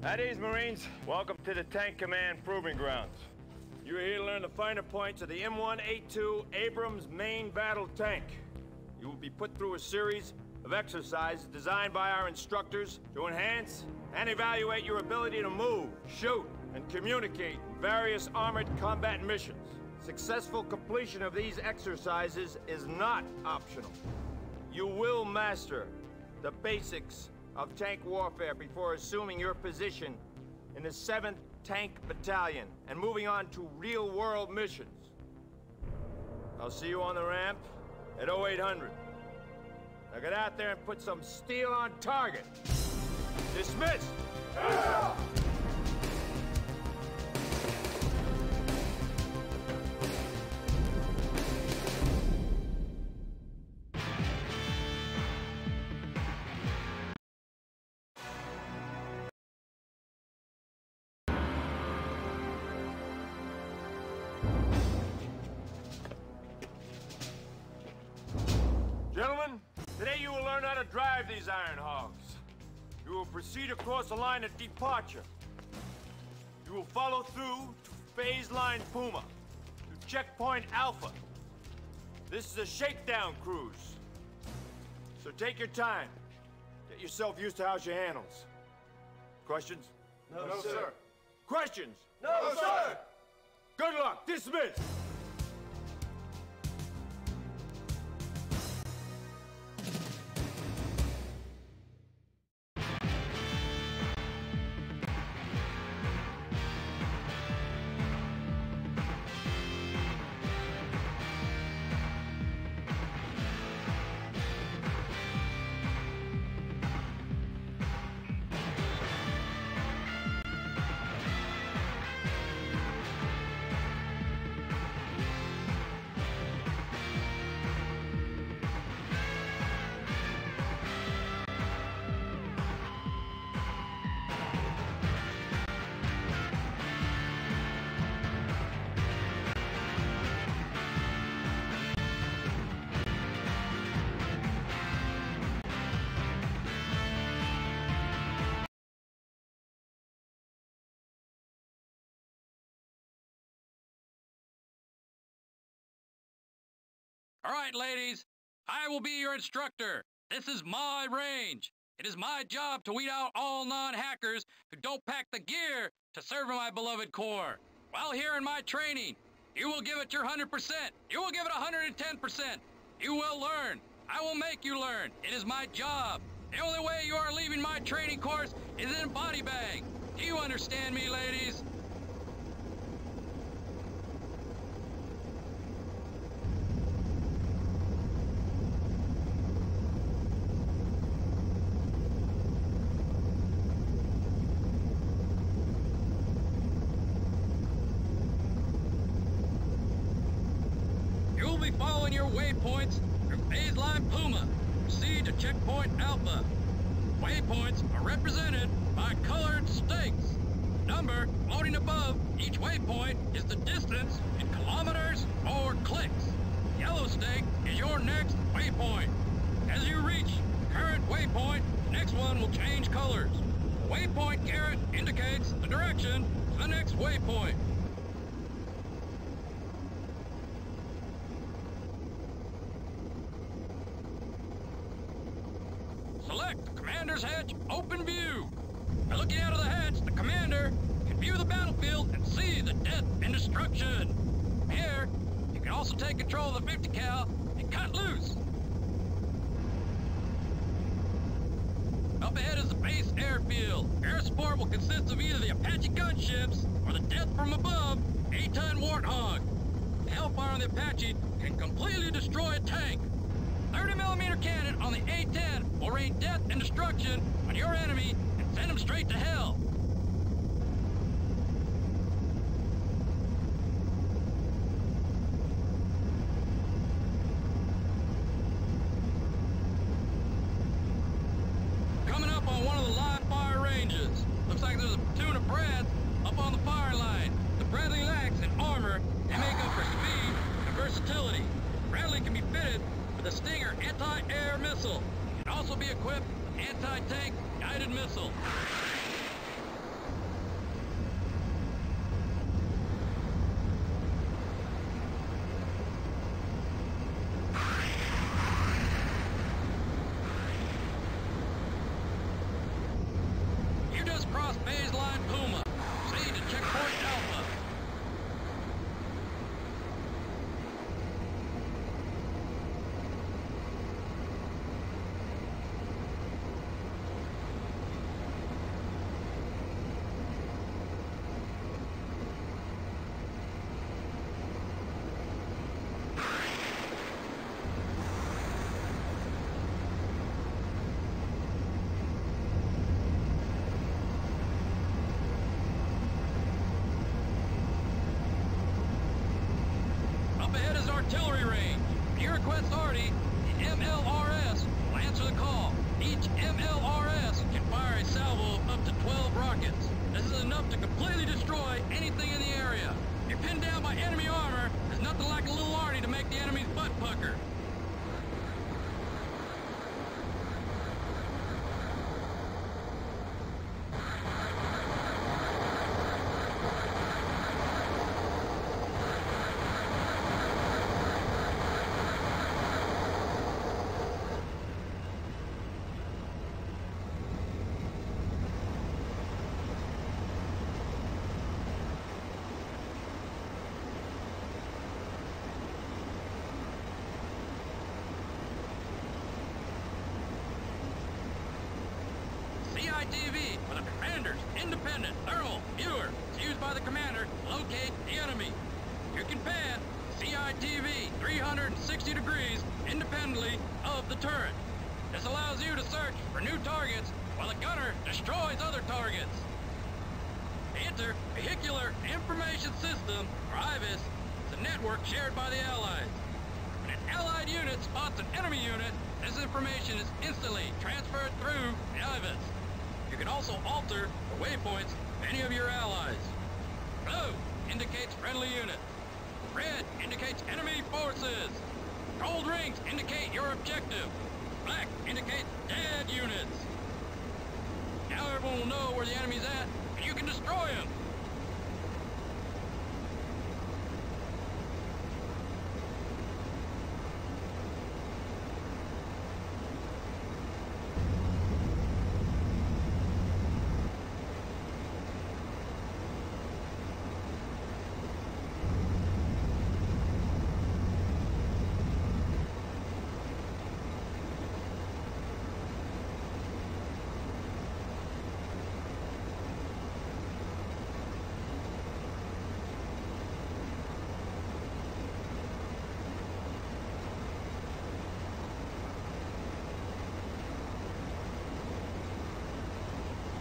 At ease, Marines. Welcome to the Tank Command Proving Grounds. You're here to learn the finer points of the M182 Abrams main battle tank. You will be put through a series of exercises designed by our instructors to enhance and evaluate your ability to move, shoot, and communicate in various armored combat missions. Successful completion of these exercises is not optional. You will master the basics of tank warfare before assuming your position in the 7th Tank Battalion and moving on to real-world missions. I'll see you on the ramp at 0800. Now get out there and put some steel on target. Dismissed! Yeah! Gentlemen, today you will learn how to drive these Iron Hogs. You will proceed across the line at departure. You will follow through to phase line Puma, to checkpoint Alpha. This is a shakedown cruise. So take your time. Get yourself used to how she handles. Questions? No, sir. Questions? No, sir. Good luck. Dismissed. All right, ladies, I will be your instructor. This is my range. It is my job to weed out all non-hackers who don't pack the gear to serve in my beloved Corps. While here in my training, you will give it your 100%. You will give it 110%. You will learn. I will make you learn. It is my job. The only way you are leaving my training course is in a body bag. Do you understand me, ladies? Following your waypoints through phase line Puma. Proceed to checkpoint Alpha. Waypoints are represented by colored stakes. Number floating above each waypoint is the distance in kilometers or clicks. Yellow stake is your next waypoint. As you reach the current waypoint, the next one will change colors. The waypoint caret indicates the direction to the next waypoint. Select the commander's hatch open view. By looking out of the hatch, the commander can view the battlefield and see the death and destruction. Here, you can also take control of the 50 cal and cut loose. Up ahead is the base airfield. Air support will consist of either the Apache gunships or the death from above 8-ton Warthog. The Hellfire on the Apache can completely destroy a tank. 30mm cannon on the A-10 will rain death and destruction on your enemy and send them straight to hell. Coming up on one of the live fire ranges. Looks like there's a platoon of Brads up on the fire line. The Bradley lacks in armor. They make up for speed and versatility. Bradley can be fitted with a Stinger anti-air missile. It can also be equipped with an anti-tank guided missile. Puma. Proceed to checkpoint Alpha. Up ahead is artillery range. If you request Artie, the MLRS will answer the call. Each MLRS can fire a salvo of up to 12 rockets. This is enough to completely destroy anything in the area. If you're pinned down by enemy armor, there's nothing like a little Artie to make the enemy's butt pucker. CITV for the commander's independent thermal viewer. It's used by the commander to locate the enemy. You can pan CITV 360 degrees independently of the turret. This allows you to search for new targets while the gunner destroys other targets. The Inter-Vehicular Information System, or IVIS, is a network shared by the Allies. When an Allied unit spots an enemy unit, this information is instantly transferred through the IVIS. You can also alter the waypoints of any of your allies. Blue indicates friendly units. Red indicates enemy forces. Gold rings indicate your objective. Black indicates dead units. Now everyone will know where the enemy's at, and you can destroy him.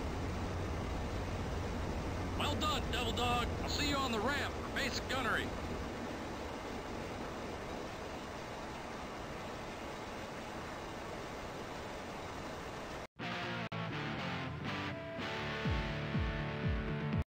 Well done, Devil Dog. I'll see you on the ramp for basic gunnery.